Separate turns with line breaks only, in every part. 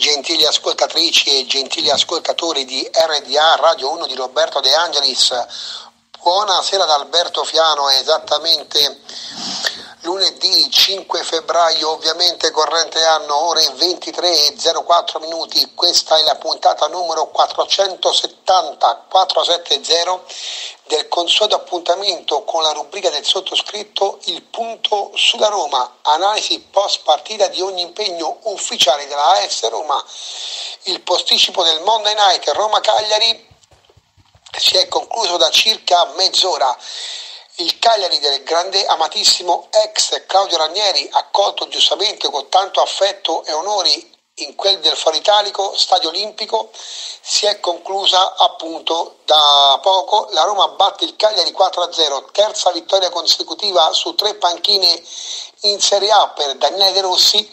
Gentili ascoltatrici e gentili ascoltatori di RDA Radio 1 di Roberto De Angelis, buonasera da Alberto Fiano, è esattamente lunedì 5 febbraio, ovviamente corrente anno, ore 23:04 questa è la puntata numero 470 del consueto appuntamento con la rubrica del sottoscritto Il punto sulla Roma, analisi post partita di ogni impegno ufficiale della AS Roma. Il posticipo del Monday Night Roma-Cagliari si è concluso da circa mezz'ora. Il Cagliari del grande amatissimo ex Claudio Ranieri, accolto giustamente con tanto affetto e onori in quel del Foro Italico Stadio Olimpico, si è conclusa appunto da poco. La Roma batte il Cagliari 4-0, terza vittoria consecutiva su 3 panchine in Serie A per Daniele De Rossi,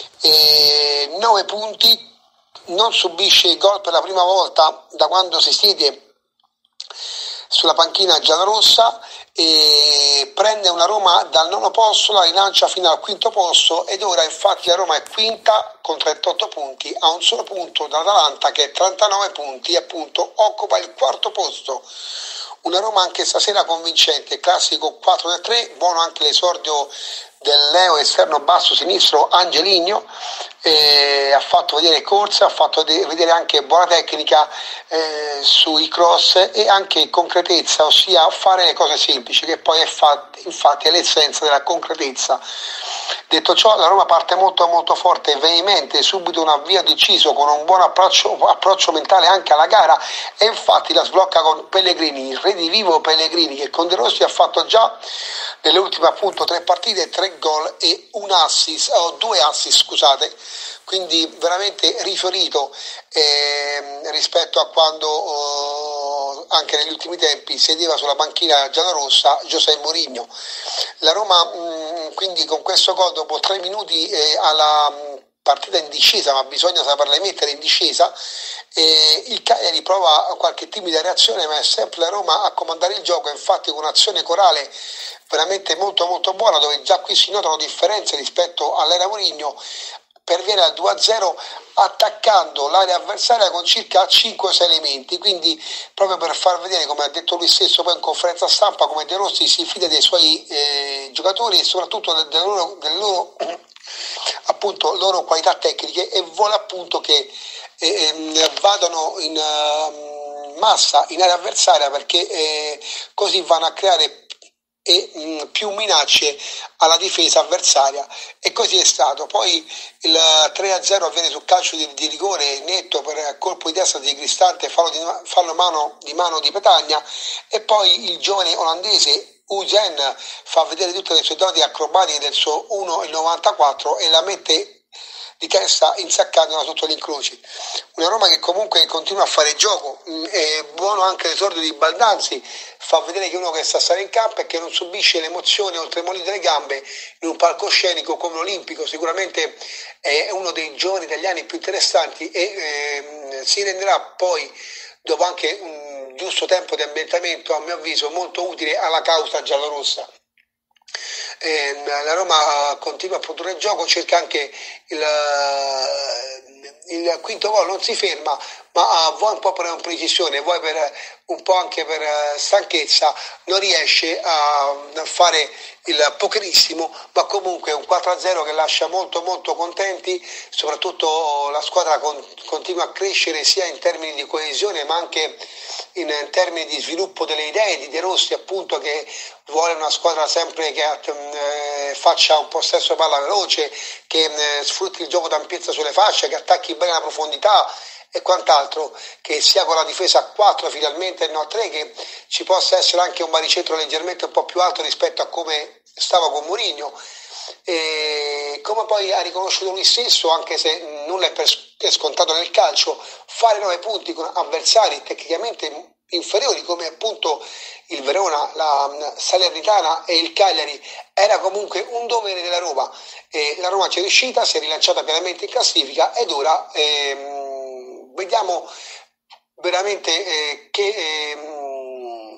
9 punti, non subisce gol per la prima volta da quando si siede sulla panchina giallorossa e prende una Roma dal 9° posto, la rilancia fino al 5° posto ed ora infatti la Roma è quinta con 38 punti, a un solo punto dall'Atalanta che è 39 punti e appunto occupa il 4° posto. Una Roma anche stasera convincente, classico 4-3, buono anche l'esordio del neo esterno basso sinistro Angeligno, ha fatto vedere corsa, ha fatto vedere anche buona tecnica sui cross e anche concretezza, ossia fare le cose semplici, che poi è infatti è l'essenza della concretezza. Detto ciò, la Roma parte molto molto forte e veemente, subito un avvio deciso con un buon approccio mentale anche alla gara e infatti la sblocca con Pellegrini, il redivivo Pellegrini che con De Rossi ha fatto già nelle ultime appunto 3 partite 3 gol e 2 assist, scusate, quindi veramente rifiorito rispetto a quando anche negli ultimi tempi sedeva sulla panchina giallorossa José Mourinho. La Roma quindi con questo gol dopo 3 minuti alla partita in discesa, ma bisogna saperla mettere in discesa, il Cagliari prova qualche timida reazione, ma è sempre la Roma a comandare il gioco, infatti con un'azione corale veramente molto molto buona, dove già qui si notano differenze rispetto all'era Mourinho, perviene al 2-0 attaccando l'area avversaria con circa 5-6 elementi, quindi proprio per far vedere, come ha detto lui stesso poi in conferenza stampa, come De Rossi si fida dei suoi giocatori e soprattutto delle loro qualità tecniche e vuole appunto che vadano in massa in area avversaria, perché così vanno a creare più minacce alla difesa avversaria e così è stato. Poi il 3-0 avviene sul calcio di rigore netto per colpo di testa di Cristante, fallo di mano di Petagna, e poi il giovane olandese Uzen fa vedere tutte le sue doti acrobatiche del suo 1,94 e la mette di testa insaccandola sotto gli incroci. Una Roma che comunque continua a fare gioco, è buono anche l'esordio di Baldanzi, fa vedere che uno che sa stare in campo e che non subisce l'emozione o il tremolio delle gambe in un palcoscenico come l'Olimpico. Sicuramente è uno dei giovani italiani più interessanti e si renderà poi, dopo anche un giusto tempo di ambientamento, a mio avviso molto utile alla causa giallorossa. La Roma continua a produrre il gioco, cerca anche il quinto gol, non si ferma, ma vuoi un po' per precisione, vuoi per un po' anche per stanchezza, non riesce a fare il pokerissimo, ma comunque un 4-0 che lascia molto molto contenti, soprattutto la squadra continua a crescere sia in termini di coesione ma anche in termini di sviluppo delle idee di De Rossi, appunto, che vuole una squadra sempre che faccia un possesso palla veloce, che sfrutti il gioco d'ampiezza sulle fasce, che attacchi bene la profondità e quant'altro, che sia con la difesa a 4 finalmente e non a 3, che ci possa essere anche un baricentro leggermente un po' più alto rispetto a come stava con Mourinho. E come poi ha riconosciuto lui stesso, anche se nulla è scontato nel calcio, fare 9 punti con avversari tecnicamente inferiori come appunto il Verona, la Salernitana e il Cagliari era comunque un dovere della Roma, e la Roma ci è riuscita, si è rilanciata pienamente in classifica ed ora vediamo veramente che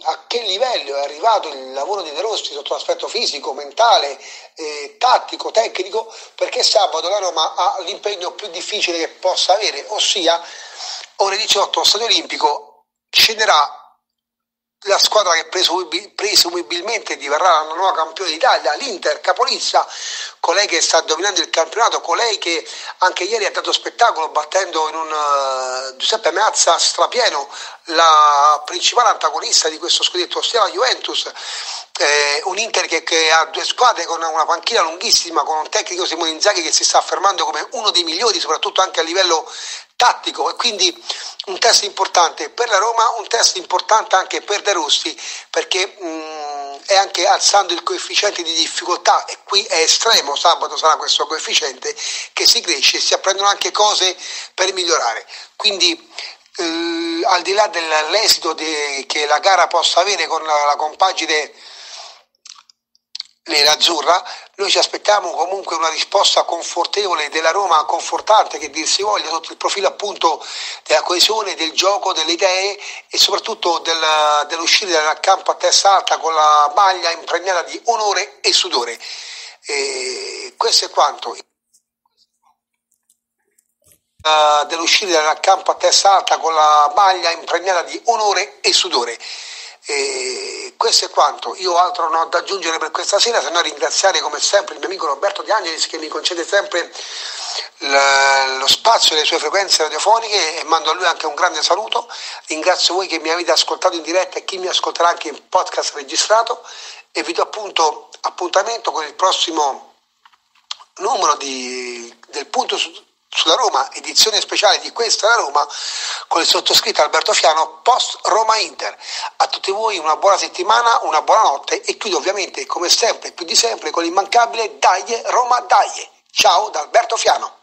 a che livello è arrivato il lavoro di De Rossi sotto l'aspetto fisico, mentale, tattico, tecnico, perché sabato la Roma ha l'impegno più difficile che possa avere, ossia ore 18 allo Stadio Olimpico scenderà la squadra che presumibilmente diverrà la nuova campione d'Italia, l'Inter, capolista, colei che sta dominando il campionato, colei che anche ieri ha dato spettacolo battendo in un Giuseppe Meazza strapieno la principale antagonista di questo scudetto, ossia la Juventus. Un Inter che ha due squadre con una panchina lunghissima, con un tecnico Simone Inzaghi che si sta affermando come uno dei migliori, soprattutto anche a livello tattico, e quindi un test importante per la Roma, un test importante anche per De Rossi, perché è anche alzando il coefficiente di difficoltà, e qui è estremo, sabato sarà questo coefficiente che si cresce, si apprendono anche cose per migliorare, quindi al di là dell'esito che la gara possa avere con la compagine nerazzurra, noi ci aspettiamo comunque una risposta confortevole della Roma, confortante che dir si voglia, sotto il profilo appunto della coesione, del gioco, delle idee e soprattutto dell'uscire dal campo a testa alta con la maglia impregnata di onore e sudore. Questo è quanto. Dell'uscire dal campo a testa alta con la maglia impregnata di onore e sudore. Questo è quanto, io altro non ho da aggiungere per questa sera, se no ringraziare come sempre il mio amico Roberto De Angelis che mi concede sempre lo spazio e le sue frequenze radiofoniche, e mando a lui anche un grande saluto. Ringrazio voi che mi avete ascoltato in diretta e chi mi ascolterà anche in podcast registrato, e vi do appuntamento con il prossimo numero del Punto sulla Roma, edizione speciale di Questa è la Roma, con il sottoscritto Alberto Fiano, post Roma Inter. A tutti voi una buona settimana, una buona notte, e chiudo ovviamente come sempre, più di sempre, con l'immancabile Dai Roma Dai. Ciao da Alberto Fiano.